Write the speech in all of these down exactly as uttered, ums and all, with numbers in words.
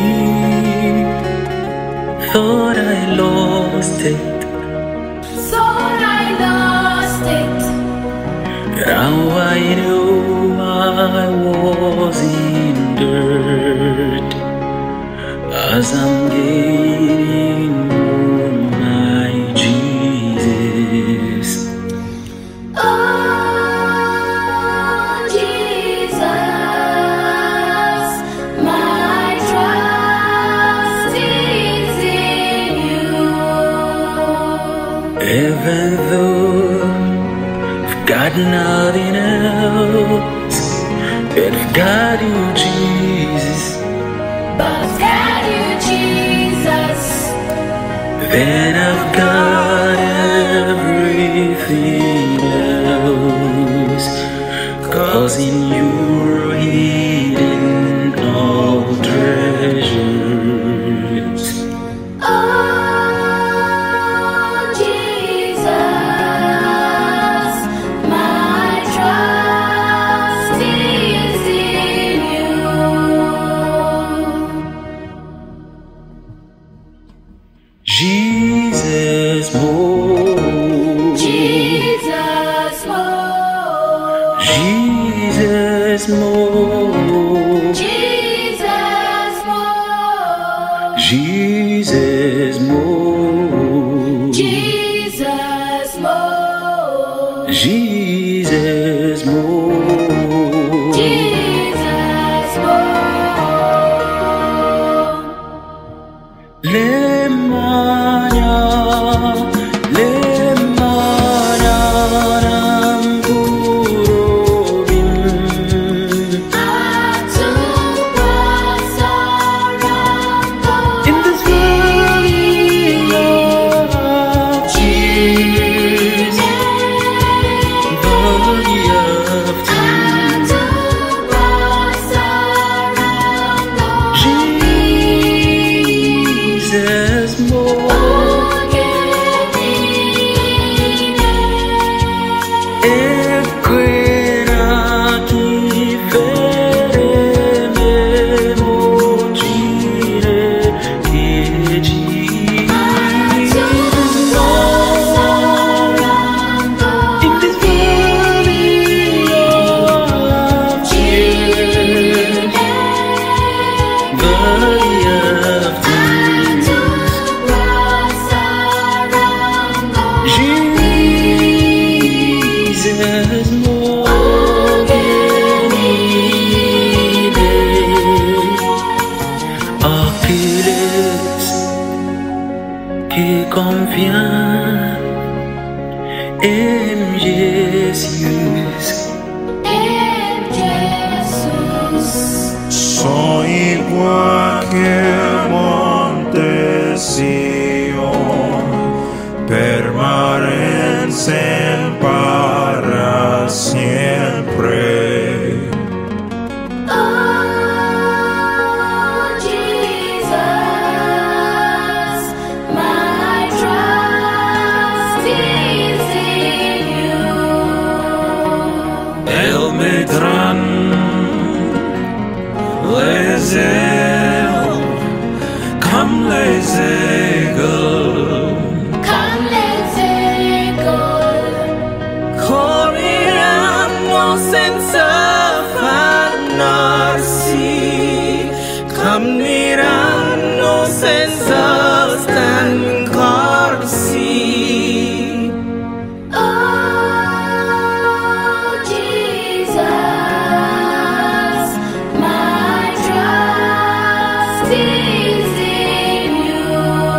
Thought I lost it. Thought I lost it. Now I know I was in dirt. As I'm getting more my Jesus. Oh, Jesus, my trust is in you. Even though I've got nothing else, but I've got you, Jesus. But I've got you, Jesus. Then I've got everything else, 'cause in you are hidden all treasures. Oh, Jesus, my trust is in you. Jesus more, Jesus more, Jesus more, Jesus more, Jesus more, Jesus more, Jesus more, Jesus more. Lemanya, lemanya namburobim. In this world of Jesus, valley of tears, Jesus more. Jesus more Achilles qui convient en Jésus. En Jesús. Soy igual que monte Sion, permanecen para siempre. Oh, Jesus, my trust is in you. El Medran, Lezel, come Lezel. Come, let's go. Corriamo senza affanarsi, cammineranno senza stancarsi. Oh, Jesus, my trust is in you.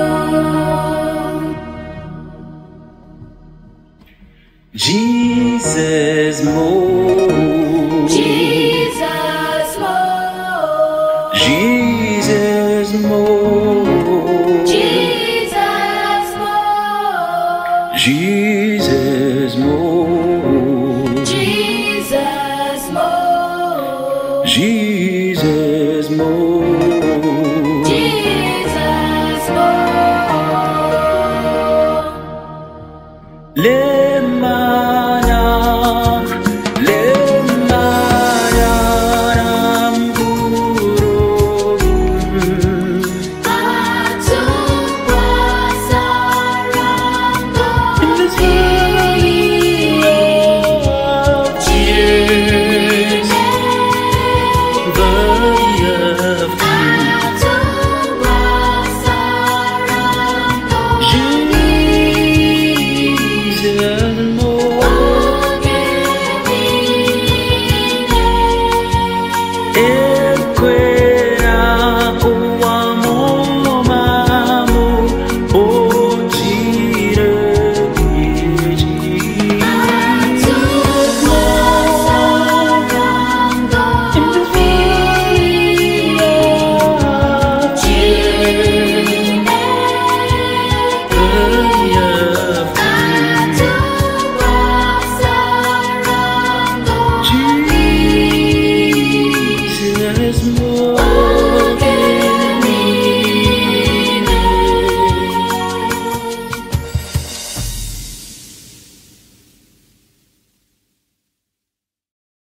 Jesus more, Jesus more, Jesus more, Jesus more, Jesus more, Jesus more, Jesus more, Jesus more. Let